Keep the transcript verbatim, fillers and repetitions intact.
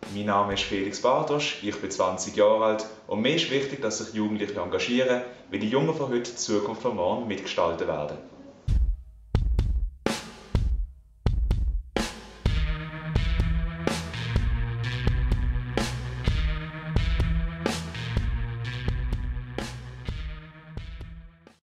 mein Name ist Felix, ich bin zwanzig Jahre alt und mir ist wichtig, dass sich Jugendliche engagieren, weil die Jungen von heute die Zukunft von morgen mitgestalten werden.